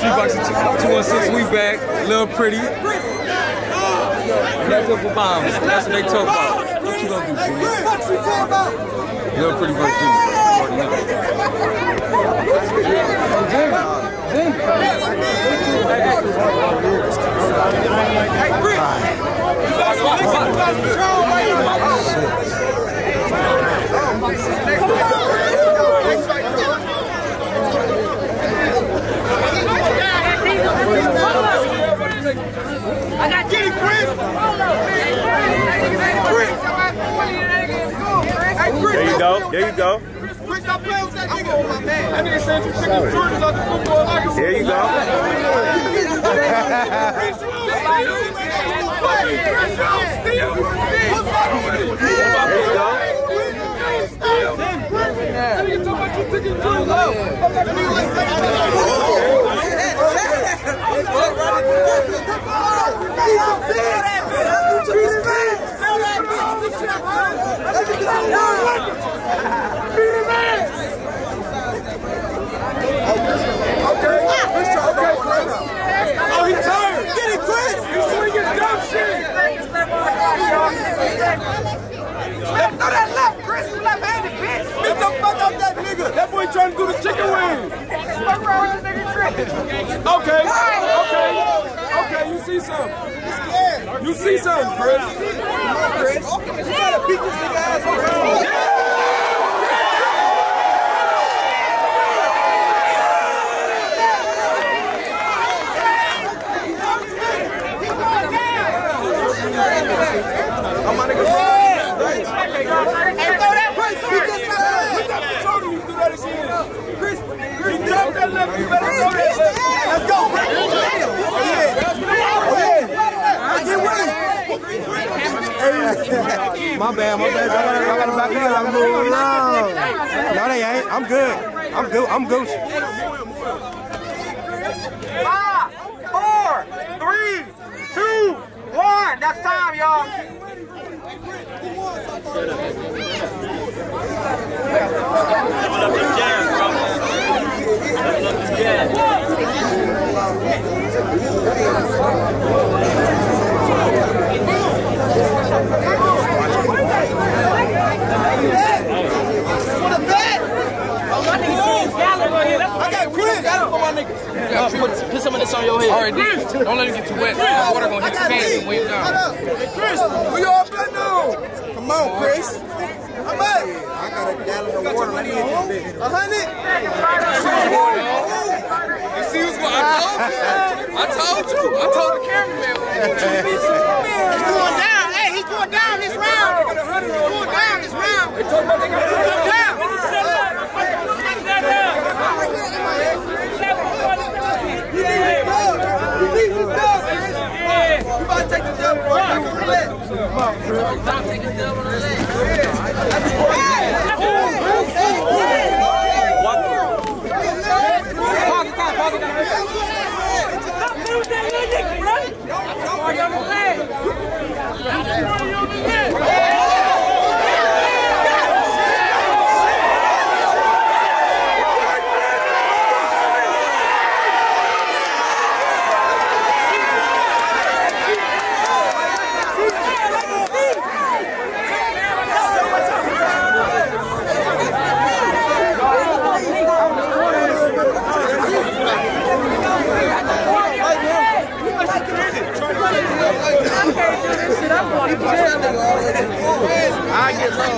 Boxing 216, we back. Lil Pretty. Left up for bombs. That's what they talk about. What you gonna do, Jimmy? Lil Pretty versus Jimmy. I got Get it, Chris! There you go. There you go. Chris, stop playing with that nigga. That nigga said you took the Jordans out the football locker. There you go. Oh, he tired. Get it, Chris. He's swinging dumb shit. Throw that left, Chris. You left-handed, bitch. Get the fuck out that nigga. That boy trying to do the chicken wing. Fuck around with that nigga, Chris. Okay, you see something. You see something, Chris. Chris. You gotta beat this nigga ass. Let's go, My bad. I gotta back it up. No, they ain't. I'm good. I'm Gucci. 5, 4, 3, 2, 1. That's time, y'all. I got Chris. Put some of this on your head. All right, don't let it get too wet. The water gonna hit your pants and weigh it down. Hey, Chris, we all play now. Come on, Chris. How much? I got a gallon of water. Let me get this bitch. 100? You see what's going on? I told you. I told the cameraman. He's going down. Hey, he's going down this round. He's going down this round. They talking about they got to go down. You about to take the jump on the left. Come on, bro. Take the jump on the left. I get low.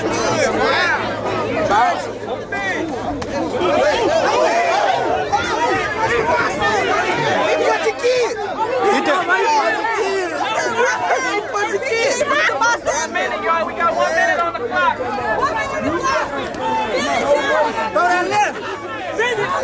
We got 1 minute on the clock. 1 minute on the clock. Throw that left. Send it.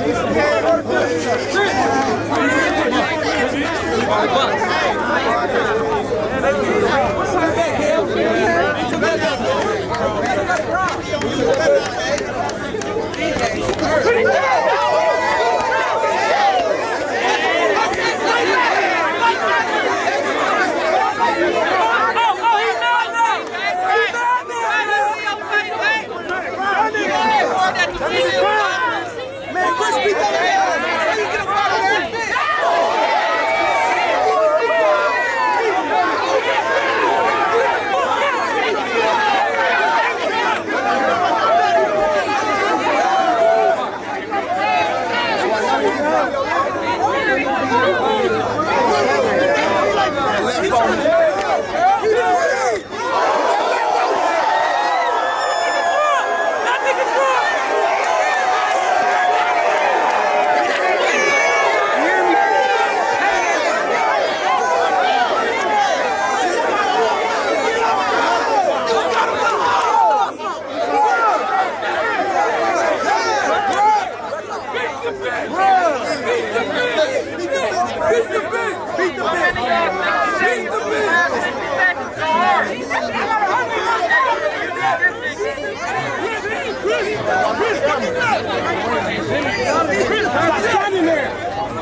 Man, Chris beat that ass. How you get up out of there? Standing there.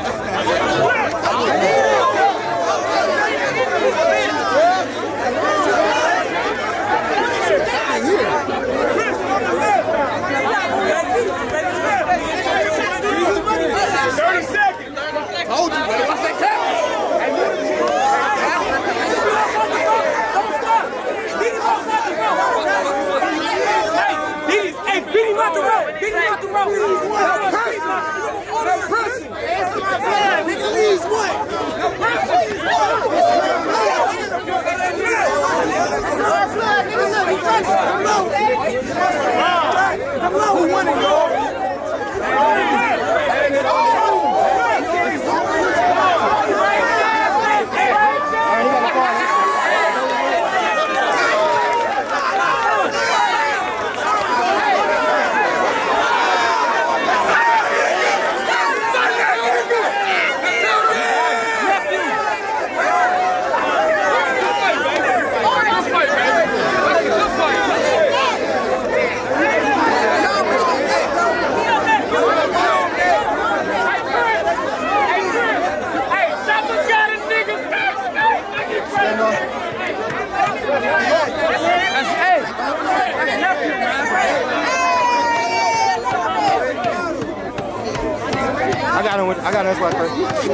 I got this one first.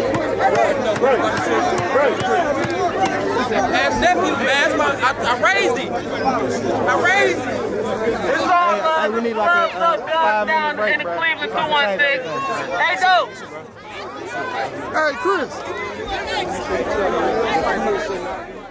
That's nephew, man. I raised him. I raised him. It's all Hey, we need like a 5-minute break, in the bro. Cleveland 216. Hey, dope. Hey, Chris.